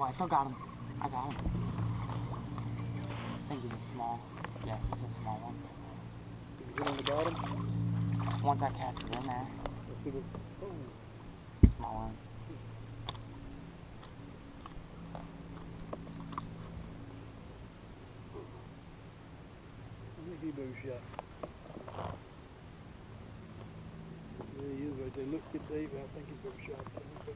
I still got him. I got him. I think he's a small. Yeah, he's a small one. Did you get on the bottom? Once I catch it in there. Let's see what. Oh. Small one. I think he blew a shot. There he is right there. Look at Dave. I think he blew a shot.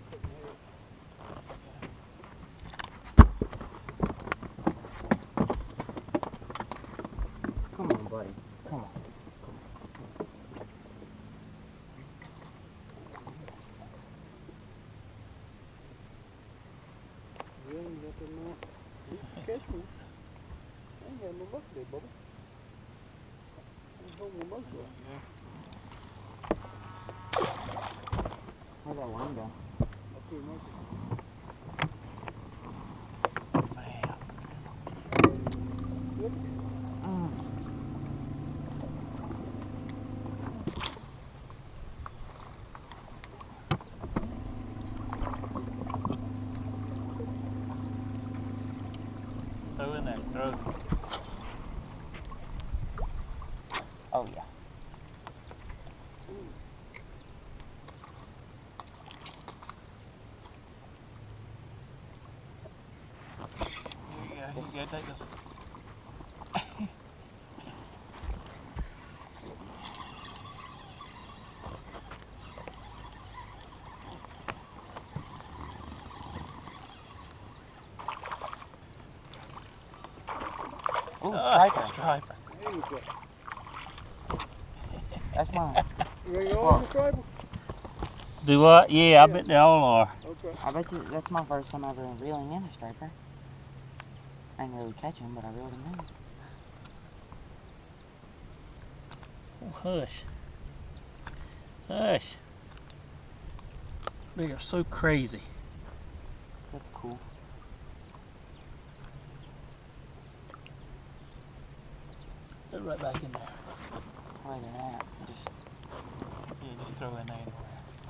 Come on, buddy. Come on. You ain't got that now. Catch me. I ain't got no luck there, buddy. I'm holding my muscle. Where'd that one go? I'll see your Throw in there, throw. Oh, yeah. Here you go, take this. Ooh, That's striper. a striper. There you go. That's mine. You ready to go on the striper? Do what? Yeah, I bet they all are. Okay. I bet you that's my first time ever reeling in a striper. I didn't really catch him, but I reeled him in. Oh, hush. Hush. They are so crazy. That's cool. Throw right back in there. Where they're at. Yeah, just throw in there anywhere.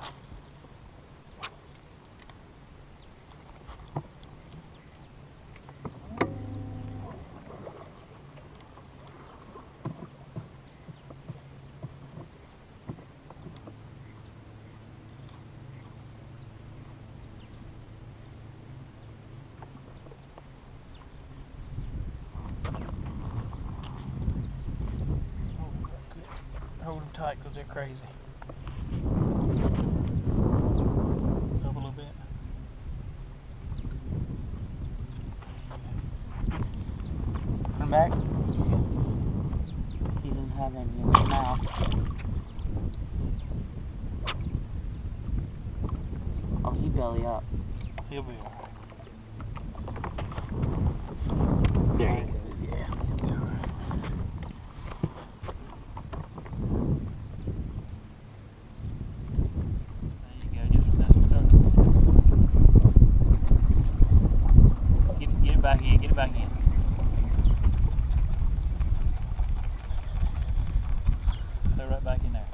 Hold them tight because they're crazy. Up a little bit. Come back. He didn't have any in his mouth. Oh, he belly up. He'll be alright. There you go. Yeah, he'll be alright. Get it back in, get it back in. Throw right back in there.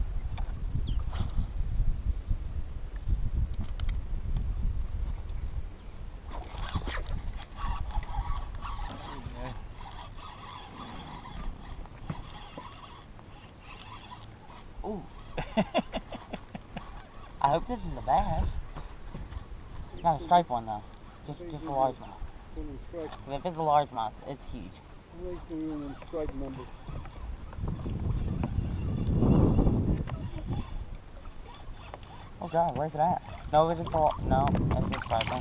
Ooh. I hope this is a bass. Not a striped one though. Just a largemouth. If it's a largemouth, it's huge. Wait till you're in strike number. Oh god, where's it at? No, it's just a no, it's a striper.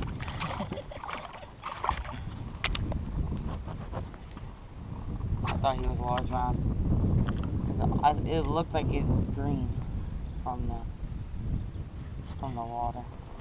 I thought he was a largemouth. It looked like it was green from the water.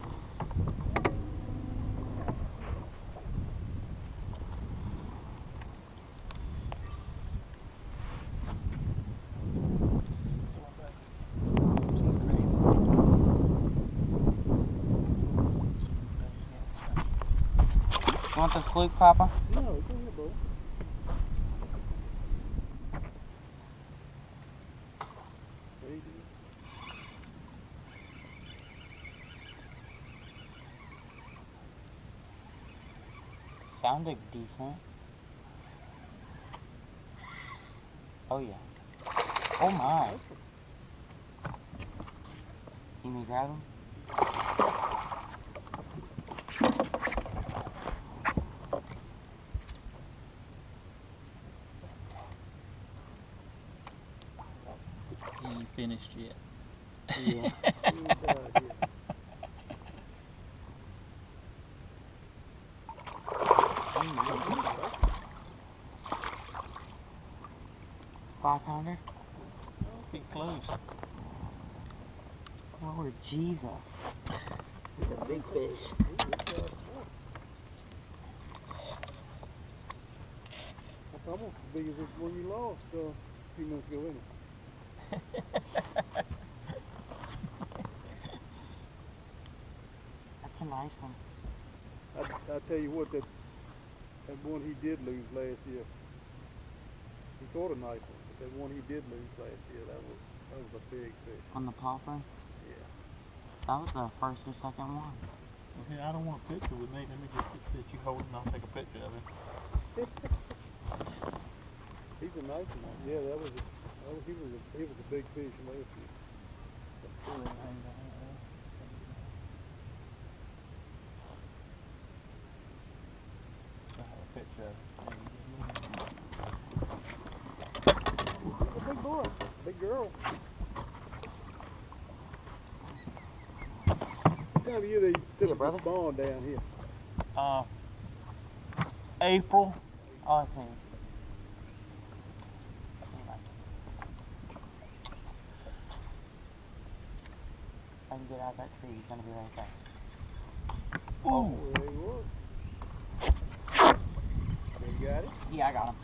You want the fluke, Papa? No, it's in here, bro. There you go. sounded decent. Oh yeah. Oh my. You may grab him? He ain't finished yet. Yeah. Oh my. 5-pounder? Get close. Lord Jesus. It's a big fish. That's almost as big as the one you lost a few minutes ago, isn't it? That's a nice one. I tell you what, that one he did lose last year, he caught a nice one, but that one he did lose last year, that was a big fish. On the popper? Yeah. That was the first or second one. Okay, I don't want a picture with me. Let me get that you hold and I'll take a picture of him. He's a nice one. Yeah, he was a big fish last year. I have a picture of him. He's a big boy, big girl. What time of year they typically spawn down here? April. Oh, I see. If I can get out of that tree, he's gonna be right there. Oh, there he was. You got it? Yeah, I got him.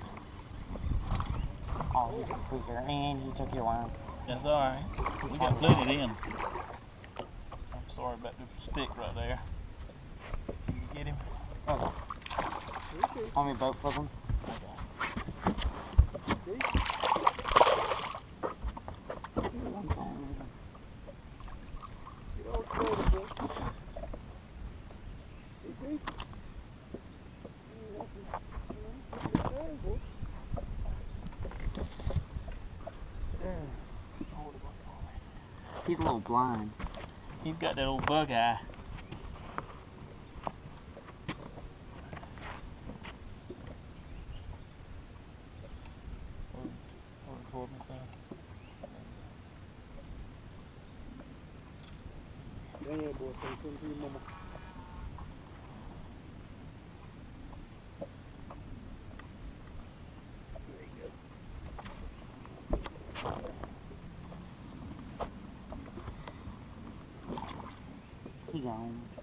Oh, he's a squeaker, and he took your worm. That's alright. We got plenty in. I'm sorry about the stick right there. Can you get him? Okay. Want me to boat flip him? He's a little blind. He's got that old bug eye. Yeah, boy, say something to your mama. There you go. He gone.